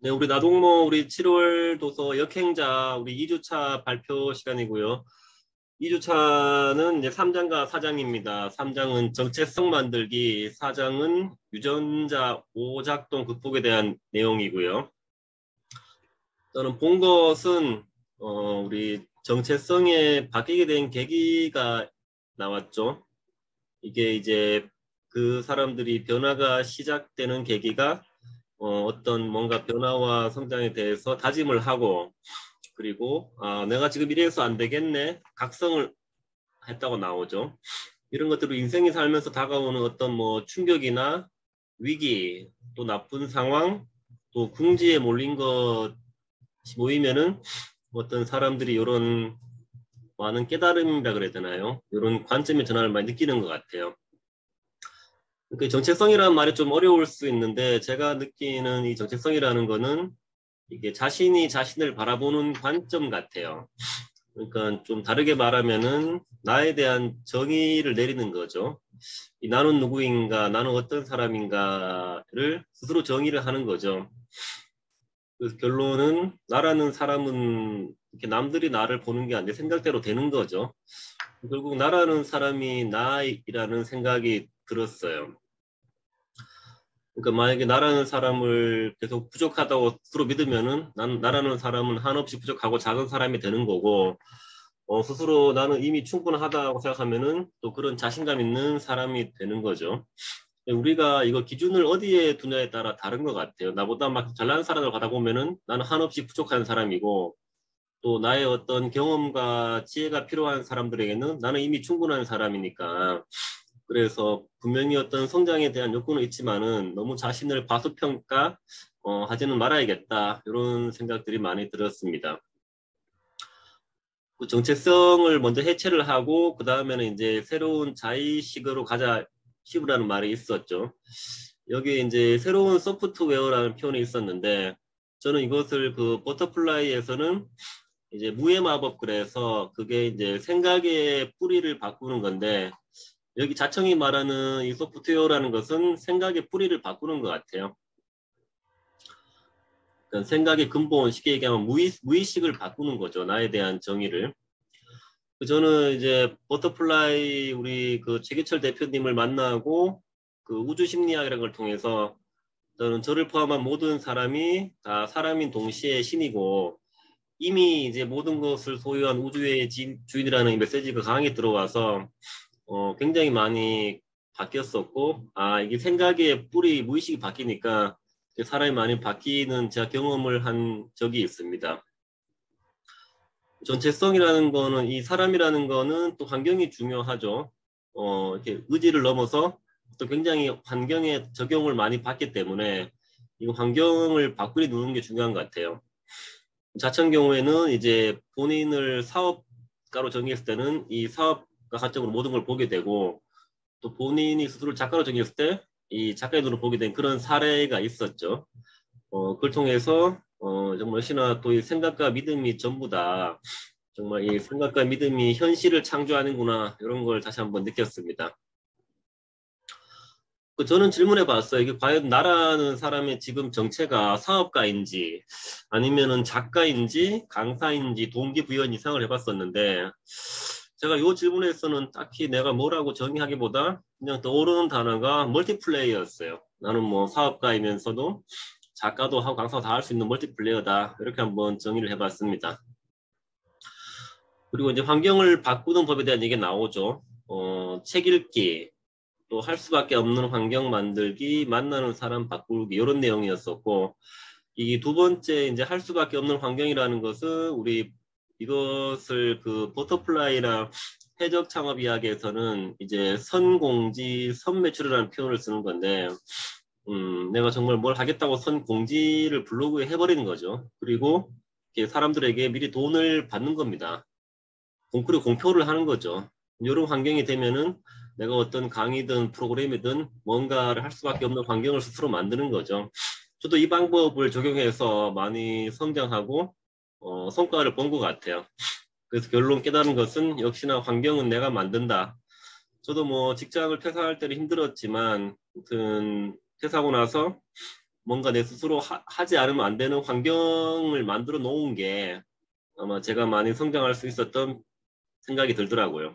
네, 우리 나동모 우리 7월 도서 역행자 우리 2주차 발표 시간이고요. 2주차는 이제 3장과 4장입니다. 3장은 정체성 만들기, 4장은 유전자 오작동 극복에 대한 내용이고요. 저는 본 것은 우리 정체성에 바뀌게 된 계기가 나왔죠. 이게 이제 그 사람들이 변화가 시작되는 계기가 어떤 뭔가 변화와 성장에 대해서 다짐을 하고, 그리고 내가 지금 이래서 안 되겠네, 각성을 했다고 나오죠. 이런 것들로 인생이 살면서 다가오는 어떤 뭐 충격이나 위기, 또 나쁜 상황, 또 궁지에 몰린 것이 모이면은 어떤 사람들이 이런 많은 깨달음이라 그래야 되나요? 이런 관점의 전환을 많이 느끼는 것 같아요. 그 정체성이라는 말이 좀 어려울 수 있는데, 제가 느끼는 이 정체성이라는 거는 이게 자신이 자신을 바라보는 관점 같아요. 그러니까 좀 다르게 말하면은 나에 대한 정의를 내리는 거죠. 이 나는 누구인가, 나는 어떤 사람인가를 스스로 정의를 하는 거죠. 그래서 결론은 나라는 사람은 이렇게 남들이 나를 보는 게 아니라 생각대로 되는 거죠. 결국 나라는 사람이 나이라는 생각이 들었어요. 그러니까 만약에 나라는 사람을 계속 부족하다고 스스로 믿으면은 나라는 사람은 한없이 부족하고 작은 사람이 되는 거고, 스스로 나는 이미 충분하다고 생각하면은 또 그런 자신감 있는 사람이 되는 거죠. 우리가 이거 기준을 어디에 두냐에 따라 다른 것 같아요. 나보다 막 잘난 사람을 가다 보면은 나는 한없이 부족한 사람이고, 또 나의 어떤 경험과 지혜가 필요한 사람들에게는 나는 이미 충분한 사람이니까. 그래서 분명히 어떤 성장에 대한 욕구는 있지만은 너무 자신을 과소평가 하지는 말아야겠다, 이런 생각들이 많이 들었습니다. 그 정체성을 먼저 해체를 하고 그 다음에는 이제 새로운 자의식으로 가자, 식이라는 말이 있었죠. 여기에 이제 새로운 소프트웨어라는 표현이 있었는데, 저는 이것을 그 버터플라이에서는 이제 무의 마법, 그래서 그게 이제 생각의 뿌리를 바꾸는 건데, 여기 자청이 말하는 이 소프트웨어라는 것은 생각의 뿌리를 바꾸는 것 같아요. 그러니까 생각의 근본, 쉽게 얘기하면 무의식을 바꾸는 거죠. 나에 대한 정의를. 저는 이제 버터플라이 우리 그 최규철 대표님을 만나고 그 우주 심리학이라는 걸 통해서, 저는 저를 포함한 모든 사람이 다 사람인 동시에 신이고, 이미 이제 모든 것을 소유한 우주의 주인이라는 이 메시지가 강하게 들어와서 굉장히 많이 바뀌었었고, 이게 생각의 뿌리, 무의식이 바뀌니까 사람이 많이 바뀌는 제가 경험을 한 적이 있습니다. 전체성이라는 거는, 이 사람이라는 거는 또 환경이 중요하죠. 이렇게 의지를 넘어서 또 굉장히 환경에 적용을 많이 받기 때문에 이 환경을 바꾸려 누르는 게 중요한 것 같아요. 자천 경우에는 이제 본인을 사업가로 정의했을 때는 이 사업가 관점으로 모든 걸 보게 되고, 또 본인이 스스로 작가로 정의했을 때 이 작가의 눈으로 보게 된 그런 사례가 있었죠. 그걸 통해서 정말 역시나 또 이 생각과 믿음이 전부 다, 정말 이 생각과 믿음이 현실을 창조하는구나, 이런 걸 다시 한번 느꼈습니다. 저는 질문해 봤어요. 이게 과연 나라는 사람의 지금 정체가 사업가인지 아니면은 작가인지 강사인지 동기부여인지 생각을 해봤었는데, 제가 이 질문에서는 딱히 내가 뭐라고 정의하기보다 그냥 떠오르는 단어가 멀티플레이어였어요. 나는 뭐 사업가이면서도 작가도 하고 강사도 다 할 수 있는 멀티플레이어다, 이렇게 한번 정의를 해봤습니다. 그리고 이제 환경을 바꾸는 법에 대한 얘기 나오죠. 책 읽기, 또 할 수밖에 없는 환경 만들기, 만나는 사람 바꾸기, 이런 내용이었었고, 이 두 번째 이제 할 수밖에 없는 환경이라는 것은 우리 이것을 그 버터플라이랑 해적 창업 이야기에서는 이제 선공지, 선매출이라는 표현을 쓰는 건데, 내가 정말 뭘 하겠다고 선공지를 블로그에 해버리는 거죠. 그리고 사람들에게 미리 돈을 받는 겁니다. 그리고 공표를 하는 거죠. 이런 환경이 되면은 내가 어떤 강의든 프로그램이든 뭔가를 할 수밖에 없는 환경을 스스로 만드는 거죠. 저도 이 방법을 적용해서 많이 성장하고 성과를 본 것 같아요. 그래서 결론 깨달은 것은 역시나 환경은 내가 만든다. 저도 뭐 직장을 퇴사할 때는 힘들었지만, 아무튼 퇴사하고 나서 뭔가 내 스스로 하지 않으면 안 되는 환경을 만들어 놓은 게 아마 제가 많이 성장할 수 있었던 생각이 들더라고요.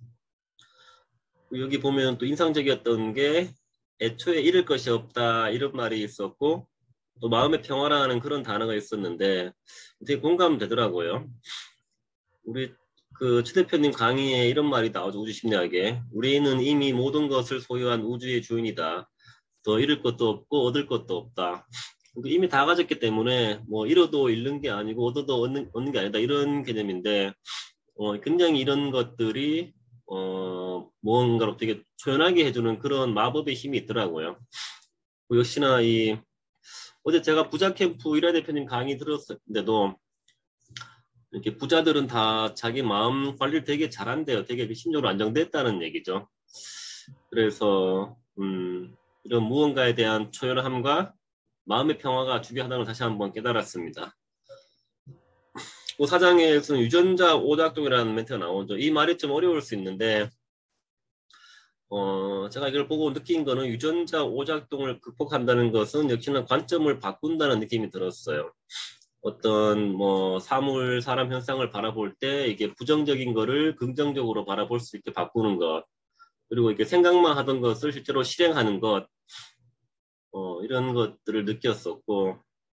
여기 보면 또 인상적이었던 게 애초에 잃을 것이 없다 이런 말이 있었고 또 마음의 평화라는 그런 단어가 있었는데 되게 공감되더라고요. 우리 그 최 대표님 강의에 이런 말이 나오죠. 우주심리학에 우리는 이미 모든 것을 소유한 우주의 주인이다. 더 잃을 것도 없고 얻을 것도 없다. 이미 다 가졌기 때문에 뭐 잃어도 잃는 게 아니고 얻어도 얻는 게 아니다 이런 개념인데 굉장히 이런 것들이 무언가로 되게 초연하게 해주는 그런 마법의 힘이 있더라고요. 역시나 어제 제가 부자 캠프 이라 대표님 강의 들었는데도 이렇게 부자들은 다 자기 마음 관리를 되게 잘한대요. 되게 심적으로 안정됐다는 얘기죠. 그래서 이런 무언가에 대한 초연함과 마음의 평화가 중요하다는 걸 다시 한번 깨달았습니다. 사장에서는 유전자 오작동이라는 멘트가 나오죠. 이 말이 좀 어려울 수 있는데 제가 이걸 보고 느낀 거는 유전자 오작동을 극복한다는 것은 역시나 관점을 바꾼다는 느낌이 들었어요. 어떤 뭐 사물, 사람 현상을 바라볼 때 이게 부정적인 거를 긍정적으로 바라볼 수 있게 바꾸는 것, 그리고 이렇게 생각만 하던 것을 실제로 실행하는 것, 이런 것들을 느꼈었고,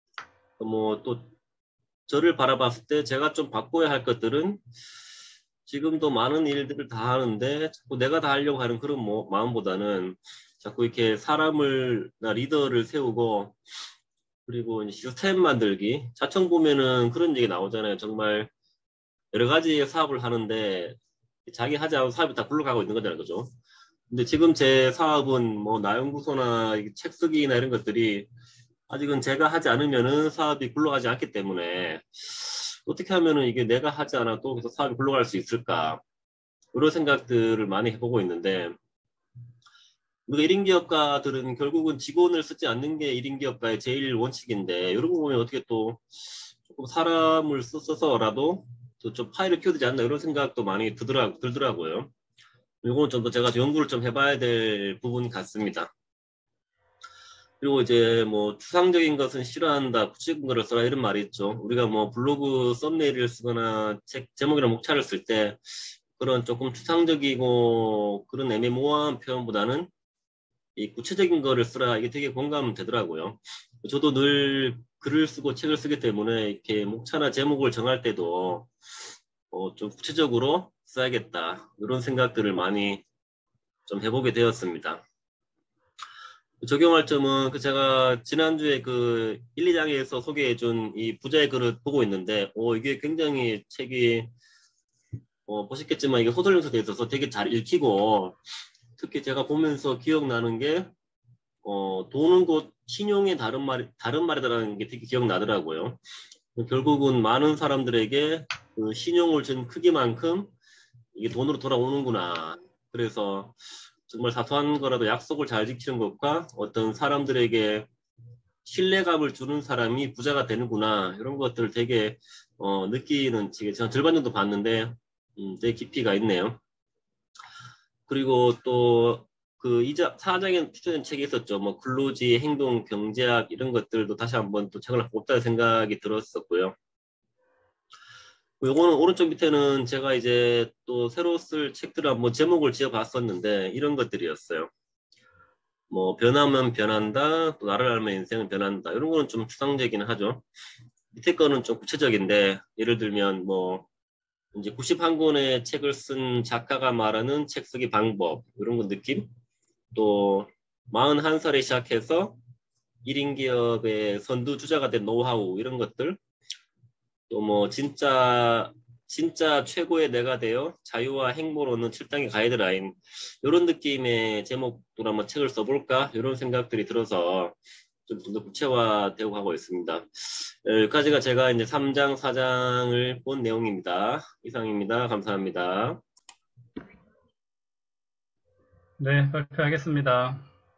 뭐 또 저를 바라봤을 때 제가 좀 바꿔야 할 것들은 지금도 많은 일들을 다 하는데 자꾸 내가 다 하려고 하는 그런 마음보다는 자꾸 이렇게 사람나 리더를 세우고 그리고 이제 시스템 만들기 자청 보면은 그런 얘기 나오잖아요. 정말 여러 가지 사업을 하는데 자기 하지 않은 사업이 다 굴러가고 있는 거잖아요. 그죠? 근데 지금 제 사업은 뭐 나연구소나 책 쓰기나 이런 것들이 아직은 제가 하지 않으면은 사업이 굴러가지 않기 때문에 어떻게 하면은 이게 내가 하지 않아도 계속 사업이 굴러갈 수 있을까? 이런 생각들을 많이 해보고 있는데 우리가 1인 기업가들은 결국은 직원을 쓰지 않는 게 1인 기업가의 제일 원칙인데 이런 거 보면 어떻게 또 조금 사람을 써서라도 좀 파일을 키워야 되지 않나 이런 생각도 많이 들더라고요. 이거는 좀 더 제가 연구를 좀 해봐야 될 부분 같습니다. 그리고 이제 뭐 추상적인 것은 싫어한다, 구체적인 거를 써라 이런 말이 있죠. 우리가 뭐 블로그 썸네일을 쓰거나 책 제목이나 목차를 쓸 때 그런 조금 추상적이고 그런 애매모호한 표현보다는 이 구체적인 거를 쓰라 이게 되게 공감되더라고요. 저도 늘 글을 쓰고 책을 쓰기 때문에 이렇게 목차나 제목을 정할 때도 좀 구체적으로 써야겠다 이런 생각들을 많이 좀 해보게 되었습니다. 적용할 점은 제가 지난주에 그 1, 2장에서 소개해준 이 부자의 글을 보고 있는데 이게 굉장히 책이 보셨겠지만 이게 소설 형태되어 있어서 되게 잘 읽히고 특히 제가 보면서 기억나는 게 돈은 곧 신용의 다른 말이다라는 게 되게 기억나더라고요. 결국은 많은 사람들에게 그 신용을 준 크기만큼 이게 돈으로 돌아오는구나. 그래서 정말 사소한 거라도 약속을 잘 지키는 것과 어떤 사람들에게 신뢰감을 주는 사람이 부자가 되는구나. 이런 것들을 되게 느끼는 책에 제가 절반 정도 봤는데 되게 깊이가 있네요. 그리고 또 그 사장에 추천한 책이 있었죠. 뭐 근로지, 행동, 경제학 이런 것들도 다시 한번 또 책을 뽑다는 생각이 들었었고요. 요거는 오른쪽 밑에는 제가 이제 또 새로 쓸 책들을 한번 제목을 지어봤었는데 이런 것들이었어요. 뭐 변하면 변한다, 또 나를 알면 인생은 변한다. 이런 거는 좀 추상적이긴 하죠. 밑에 거는 좀 구체적인데 예를 들면 뭐 이제 91권의 책을 쓴 작가가 말하는 책 쓰기 방법 이런 거 느낌? 또 41살에 시작해서 1인 기업의 선두주자가 된 노하우 이런 것들 또 뭐 진짜 최고의 내가 되어 자유와 행복을 얻는 7단계 가이드라인 이런 느낌의 제목으로 한번 책을 써볼까 이런 생각들이 들어서 좀 더 구체화되고 가고 있습니다. 여기까지가 제가 이제 3장, 4장을 본 내용입니다. 이상입니다. 감사합니다. 네, 발표하겠습니다.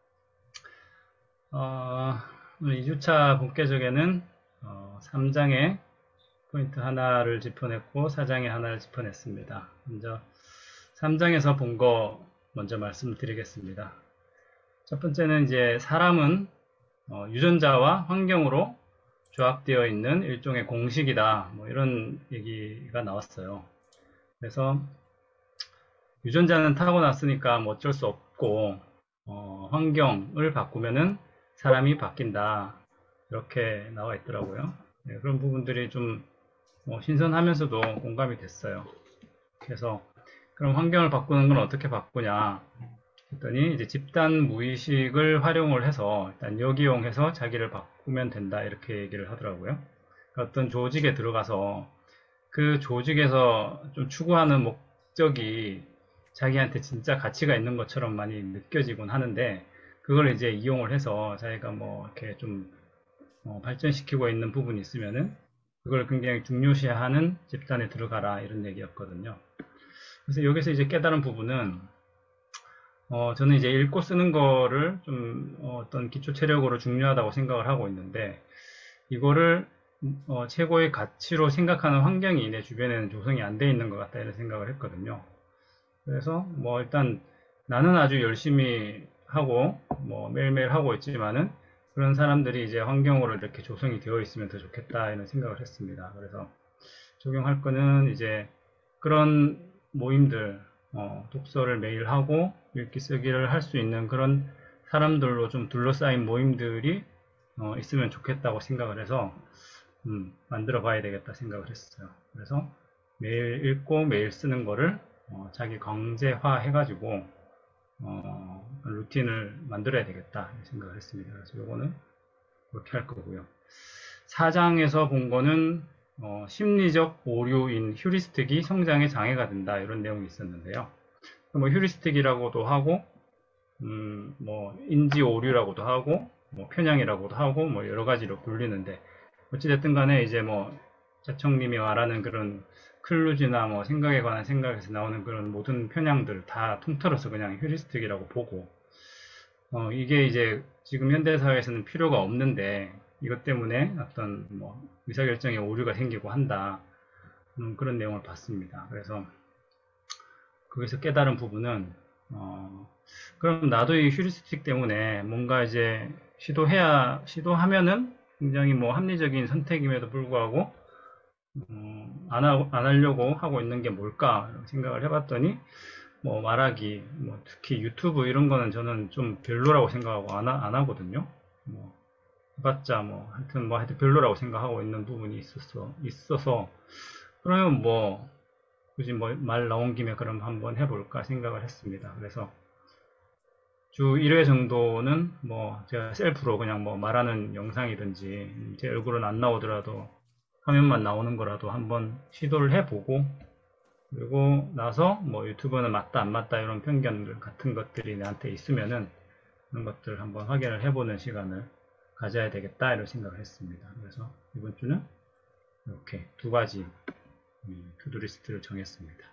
오늘 2주차 본격적에는 3장에 포인트 하나를 짚어냈고 4장에 하나를 짚어냈습니다. 먼저 3장에서 본 거 먼저 말씀드리겠습니다. 첫 번째는 이제 사람은 유전자와 환경으로 조합되어 있는 일종의 공식이다. 뭐 이런 얘기가 나왔어요. 그래서 유전자는 타고났으니까 뭐 어쩔 수 없고 환경을 바꾸면은 사람이 바뀐다. 이렇게 나와 있더라고요. 네, 그런 부분들이 좀 신선하면서도 공감이 됐어요. 그래서 그럼 환경을 바꾸는 건 어떻게 바꾸냐 했더니 이제 집단 무의식을 활용을 해서 일단 역이용해서 자기를 바꾸면 된다 이렇게 얘기를 하더라고요. 어떤 조직에 들어가서 그 조직에서 좀 추구하는 목적이 자기한테 진짜 가치가 있는 것처럼 많이 느껴지곤 하는데 그걸 이제 이용을 해서 자기가 뭐 이렇게 좀 발전시키고 있는 부분이 있으면은 그걸 굉장히 중요시하는 집단에 들어가라 이런 얘기였거든요. 그래서 여기서 이제 깨달은 부분은 저는 이제 읽고 쓰는 거를 좀 어떤 기초 체력으로 중요하다고 생각을 하고 있는데 이거를 최고의 가치로 생각하는 환경이 내 주변에는 조성이 안 돼 있는 것 같다 이런 생각을 했거든요. 그래서 뭐 일단 나는 아주 열심히 하고 뭐 매일매일 하고 있지만은 그런 사람들이 이제 환경으로 이렇게 조성이 되어 있으면 더 좋겠다 이런 생각을 했습니다. 그래서 적용할 거는 이제 그런 모임들 독서를 매일 하고 읽기 쓰기를 할 수 있는 그런 사람들로 좀 둘러싸인 모임들이 있으면 좋겠다고 생각을 해서 만들어 봐야 되겠다 생각을 했어요. 그래서 매일 읽고 매일 쓰는 거를 자기 강제화 해가지고 루틴을 만들어야 되겠다 생각을 했습니다. 그래서 요거는 그렇게 할 거고요. 4장에서 본 거는 심리적 오류인 휴리스틱이 성장의 장애가 된다 이런 내용이 있었는데요. 뭐 휴리스틱이라고도 하고 뭐 인지 오류라고도 하고 뭐 편향이라고도 하고 뭐 여러 가지로 불리는데 어찌됐든 간에 이제 뭐 자청님이 말하는 그런 클루지나 뭐 생각에 관한 생각에서 나오는 그런 모든 편향들 다 통틀어서 그냥 휴리스틱이라고 보고 이게 이제 지금 현대사회에서는 필요가 없는데 이것 때문에 어떤 뭐 의사결정에 오류가 생기고 한다 그런 내용을 봤습니다. 그래서 거기서 깨달은 부분은 그럼 나도 이 휴리스틱 때문에 뭔가 이제 시도하면은 굉장히 뭐 합리적인 선택임에도 불구하고 안 하려고 하고 있는 게 뭘까 생각을 해봤더니 뭐 말하기, 뭐 특히 유튜브 이런 거는 저는 좀 별로라고 생각하고 안 하거든요. 뭐 해봤자 하여튼 별로라고 생각하고 있는 부분이 있어서 그러면 뭐 굳이 뭐 말 나온 김에 그럼 한번 해볼까 생각을 했습니다. 그래서 주 1회 정도는 뭐 제가 셀프로 그냥 뭐 말하는 영상이든지 제 얼굴은 안 나오더라도 화면만 나오는 거라도 한번 시도를 해보고 그리고 나서 뭐 유튜버는 맞다 안 맞다 이런 편견들 같은 것들이 나한테 있으면은 그런 것들 한번 확인을 해보는 시간을 가져야 되겠다 이런 생각을 했습니다. 그래서 이번 주는 이렇게 두 가지 투두리스트를 정했습니다.